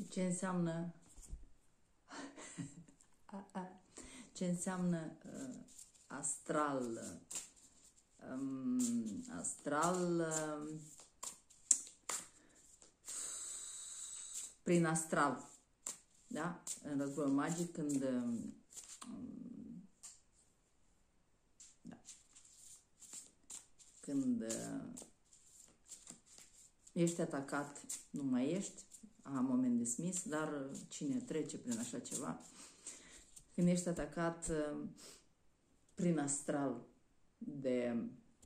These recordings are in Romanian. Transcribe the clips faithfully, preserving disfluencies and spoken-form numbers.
ce înseamnă ce înseamnă uh, astral um, astral uh, prin astral, da? În războiul magic, când um, da, când uh, ești atacat, nu mai ești, a moment dismis, dar cine trece prin așa ceva, când ești atacat uh, prin astral de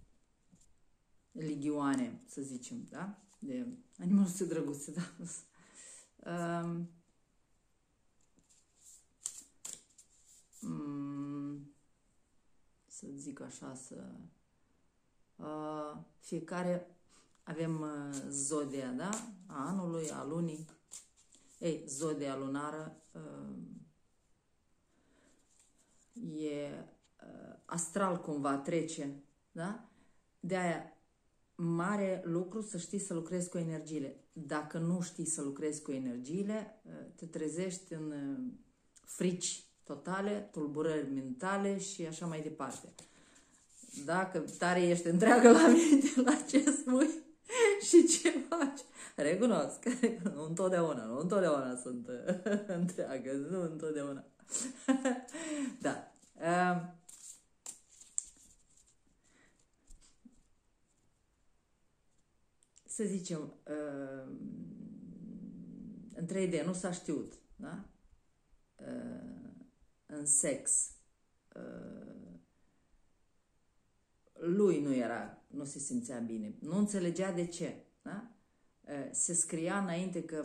ligioane, să zicem, da? De animăluțe drăguțe, da? Uh, um, să zic așa, să... Uh, fiecare avem uh, zodia, da? A anului, a lunii. Ei, zodia lunară uh, e uh, astral cumva, trece, da? De-aia, mare lucru să știi să lucrezi cu energiile. Dacă nu știi să lucrezi cu energiile, uh, te trezești în uh, frici totale, tulburări mentale și așa mai departe. Dacă tare ești întreagă la minte la ce spui și ce faci, recunosc, nu întotdeauna, nu întotdeauna sunt întreagă, nu întotdeauna. Da. Um, să zicem, um, în trei D nu s-a știut, da? Uh, în sex, uh, lui nu era, nu se simțea bine, nu înțelegea de ce, da? Se scria înainte că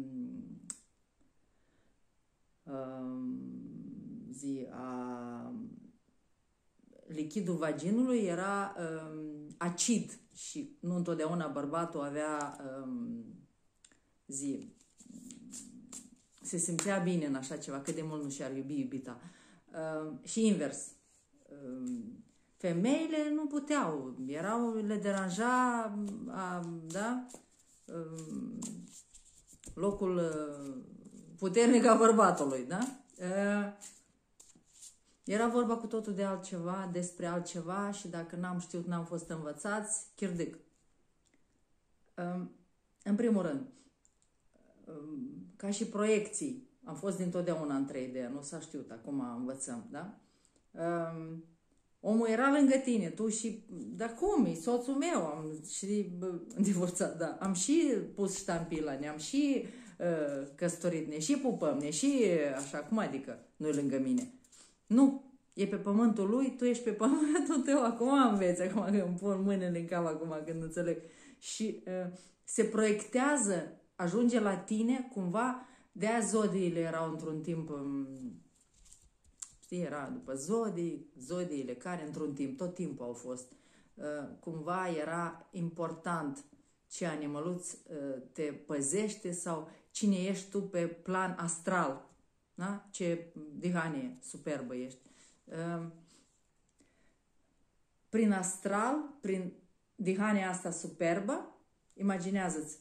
um, zi, a, lichidul vaginului era um, acid și nu întotdeauna bărbatul avea um, zi, se simțea bine în așa ceva, cât de mult nu și-ar iubi iubita. Um, și invers. Um, Femeile nu puteau, erau, le deranja, a, da, locul puternic a bărbatului, da? Era vorba cu totul de altceva, despre altceva și dacă n-am știut, n-am fost învățați, chirdic. În primul rând, ca și proiecții, am fost dintotdeauna în trei D, nu s-a știut, acum învățăm, da? Omul era lângă tine, tu și... Dar cum? E soțul meu, am și divorțat, da. Am și pus ștampila, ne-am și uh, căsătorit, ne și pupăm, ne și... Așa, cum adică? Nu-i lângă mine. Nu, e pe pământul lui, tu ești pe pământul tău, acum înveți, acum că îmi pun mâinile în cap, acum când înțeleg. Și uh, se proiectează, ajunge la tine, cumva, de-aia zodiile erau într-un timp... Um, era după zodii, zodiile care într-un timp, tot timpul au fost. Cumva era important ce animăluț te păzește sau cine ești tu pe plan astral. Da? Ce dihanie superbă ești. Prin astral, prin dihania asta superbă, imaginează-ți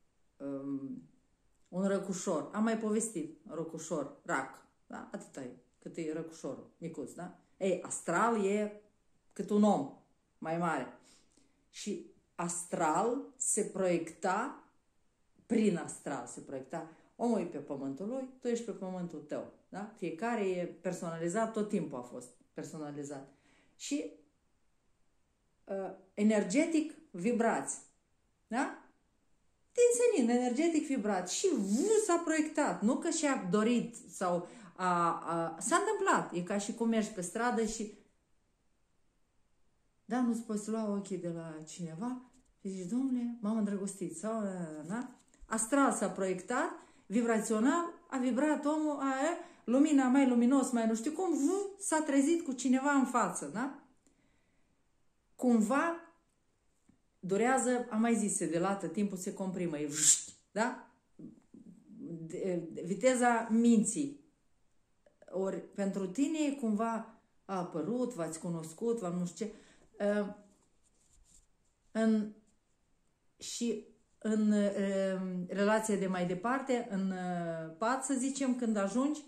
un răcușor. Am mai povestit, răcușor, rac. Da? Atâta e. Cât e răcușorul, micuț, da? Ei, astral e cât un om mai mare. Și astral se proiecta, prin astral se proiecta, omul e pe pământul lui, tu ești pe pământul tău, da? Fiecare e personalizat, tot timpul a fost personalizat. Și uh, energetic vibrați, da? Din senin, energetic vibrat și s-a proiectat, nu că și-a dorit sau a, a, s-a întâmplat. E ca și cum mergi pe stradă și da, nu-ți poți lua ochii de la cineva și zici, domnule, m-am îndrăgostit sau, da? Astral s-a proiectat, vibrațional, a vibrat omul, a, lumina mai luminos, mai nu știu cum, s-a trezit cu cineva în față, da? Cumva durează, am mai zis, se delată, timpul se comprimă, e da? De, de, viteza minții. Ori pentru tine cumva a apărut, v-ați cunoscut, v-am nu știu ce. Uh, în, și în uh, relație de mai departe, în uh, pat, să zicem, când ajungi,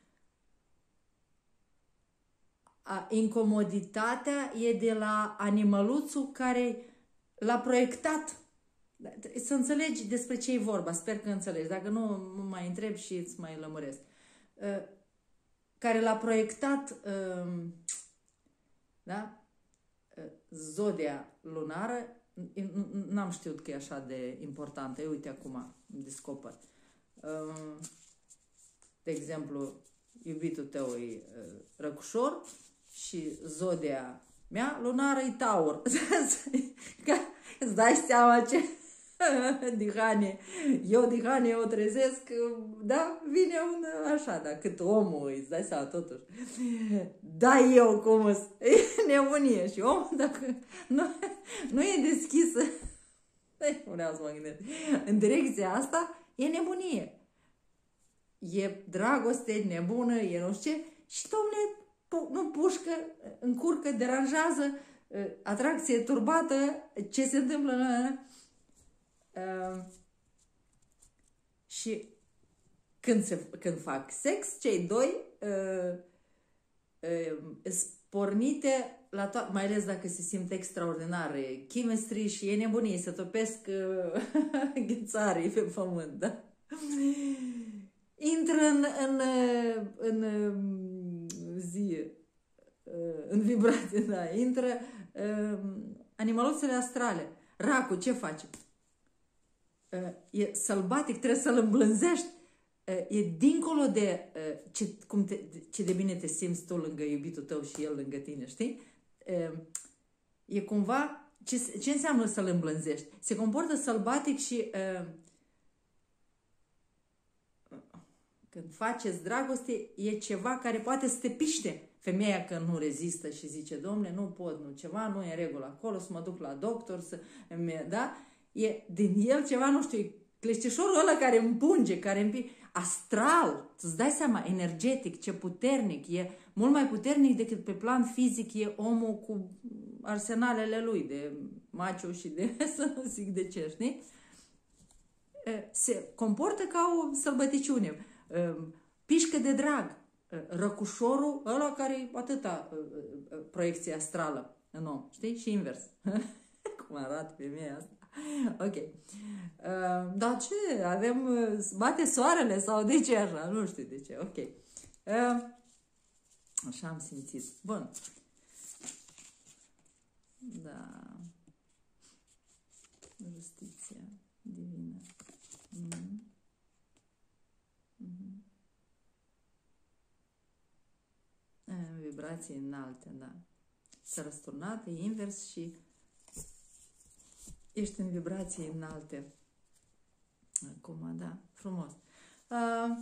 a, incomoditatea e de la animăluțul care l-a proiectat. Să înțelegi despre ce e vorba, sper că înțelegi. Dacă nu, mă mai întreb și îți mai lămuresc. Uh, care l-a proiectat uh, da? uh, zodia lunară. N-am știut că e așa de importantă. Eu, uite, acum descoper. Uh, de exemplu, iubitul tău e uh, Răcușor și zodia mea lunară e Taur. Îți dai seama ce dihanie. Eu dihanie o trezesc, da, vine un așa, da, cât omul, îți dai seama totuși. Da, eu cum îs, e nebunie și omul dacă nu, nu e deschisă, vreau să mă gândesc, în direcția asta, e nebunie. E dragoste nebună, e nu știu ce, și dom'le, nu pușcă, încurcă, deranjează, atracție turbată, ce se întâmplă în Uh, și când, se, când fac sex, cei doi uh, uh, spornite la to- mai ales dacă se simt extraordinar chemistry și e nebunie, se topesc uh, ghețarii pe pământ, da? Intră în, în, în, în zi, în vibrație, da, intră uh, animaluțele astrale. Racul, ce face? E sălbatic, trebuie să-l îmblânzești. E dincolo de ce, cum te, ce de bine te simți tu lângă iubitul tău și el lângă tine, știi? E cumva, ce, ce înseamnă să-l îmblânzești? Se comportă sălbatic și când faceți dragoste, e ceva care poate să te piște. Femeia că nu rezistă și zice, domne, nu pot, nu, ceva nu e în regulă acolo, să mă duc la doctor, să, da? E din el ceva, nu știu, cleștișorul ăla care împunge, care împi... astral, îți dai seama, energetic, ce puternic, e mult mai puternic decât pe plan fizic e omul cu arsenalele lui de macho și de, să nu zic de ce, știi? Se comportă ca o sălbăticiune, pișcă de drag, răcușorul ăla care e atâta proiecție astrală în om, știi? Și invers. Cum arată femeia asta. Ok. Uh, dar ce? Avem, uh, bate soarele sau de ce așa? Nu știu de ce. Ok. Uh, așa am simțit. Bun. Da. Justiția divină. Mm-hmm. Mm-hmm. E, vibrații înalte, da. S-a răsturnat, e invers și ești în vibrații înalte. Acum, da, frumos. Uh,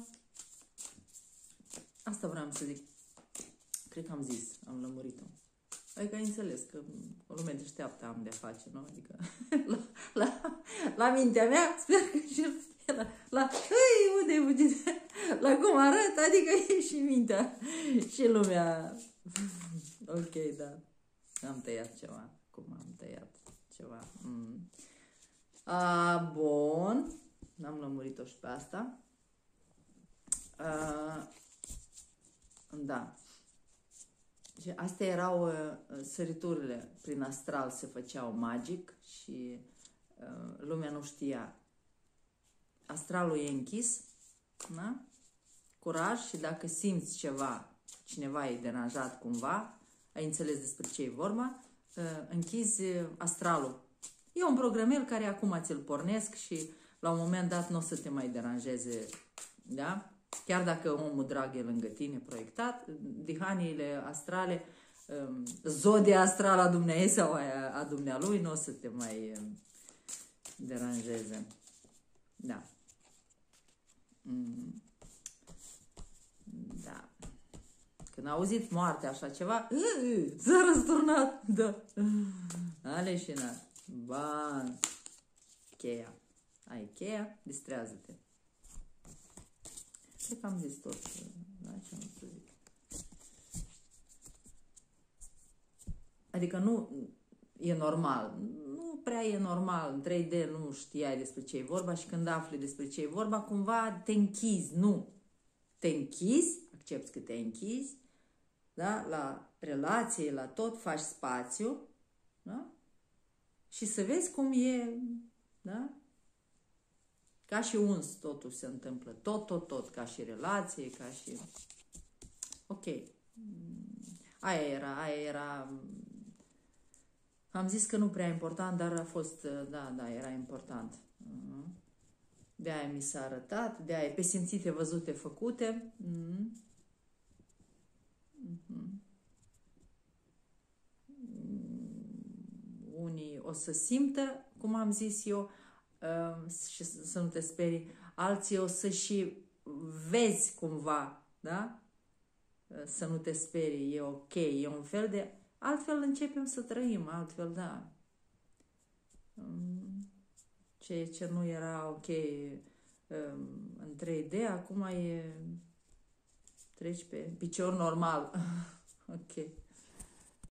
asta vreau să zic. Cred că am zis, am lămurit-o. Adică ai înțeles că o lume deșteaptă am de face, nu? Adică la, la, la mintea mea, sper că și la, la ui, unde, unde, la cum arăt, adică e și mintea și lumea. Ok, da. Am tăiat ceva. Cum am tăiat ceva. Mm. A, bun. N-am lămurit-o și pe asta. A, da. Și astea erau uh, săriturile prin astral, se făceau magic și uh, lumea nu știa. Astralul e închis, da? Curaj, și dacă simți ceva, cineva e deranjat cumva, ai înțeles despre ce e vorba, uh, închizi astralul. E un programel care acum ți-l pornesc și la un moment dat nu o să te mai deranjeze, da? Chiar dacă omul drag e lângă tine proiectat, dihaniile astrale, zodia astrală a dumneai sau a, a dumnealui nu o să te mai deranjeze. Da. Da. Când a auzit moartea așa ceva, s-a răsturnat. Da. Aleșinat. Ban. Cheia. Ai cheia, distrează-te. Cred că am zis tot. Da, ce am să zic. Adică nu e normal. Nu prea e normal, în trei D nu știai despre ce e vorba și când afli despre ce e vorba, cumva te închizi, nu. Te închizi, accepti că te închizi, da? La relație, la tot, faci spațiu, da? Și să vezi cum e, da? Ca și uns totul se întâmplă, tot, tot, tot, ca și relație, ca și... Ok. Aia era, aia era... Am zis că nu prea important, dar a fost, da, da, era important. De-aia mi s-a arătat, de-aia pe simțite, văzute, făcute. Unii o să simtă, cum am zis eu, și să nu te sperii, alții o să și vezi cumva, da? Să nu te sperii, e ok, e un fel de... Altfel începem să trăim, altfel, da. Ceea ce nu era ok în trei D, acum e... Treci pe picior normal. Ok.